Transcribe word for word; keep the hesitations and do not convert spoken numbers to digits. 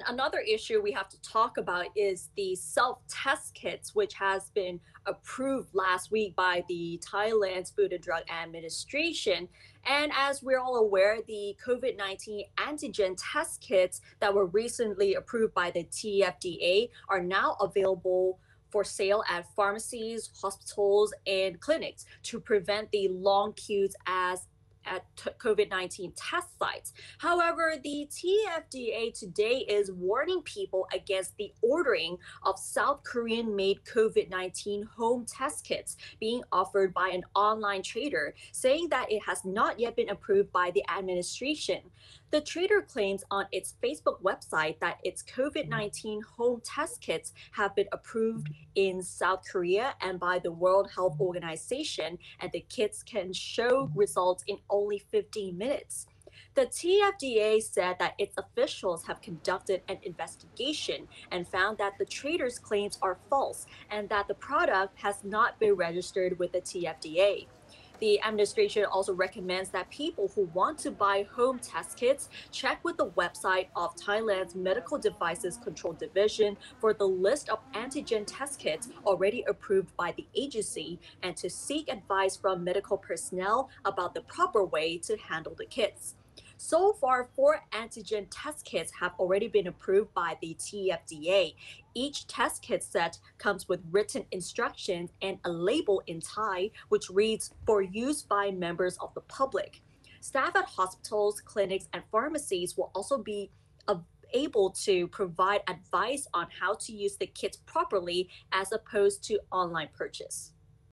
another issue we have to talk about is the self-test kits, which has been approved last week by the Thailand's Food and Drug Administration. And as we're all aware, the COVID nineteen antigen test kits that were recently approved by the T F D A are now available for sale at pharmacies, hospitals, and clinics to prevent the long queues as at COVID nineteen test sites. However, the T F D A today is warning people against the ordering of South Korean made COVID nineteen home test kits being offered by an online trader, saying that it has not yet been approved by the administration. The trader claims on its Facebook website that its COVID nineteen home test kits have been approved in South Korea and by the World Health Organization, and the kits can show results in only fifteen minutes. The T F D A said that its officials have conducted an investigation and found that the trader's claims are false and that the product has not been registered with the T F D A. The administration also recommends that people who want to buy home test kits check with the website of Thailand's Medical Devices Control Division for the list of antigen test kits already approved by the agency and to seek advice from medical personnel about the proper way to handle the kits. So far, four antigen test kits have already been approved by the T F D A. Each test kit set comes with written instructions and a label in Thai, which reads, "For use by members of the public." Staff at hospitals, clinics, and pharmacies will also be uh, able to provide advice on how to use the kits properly as opposed to online purchase.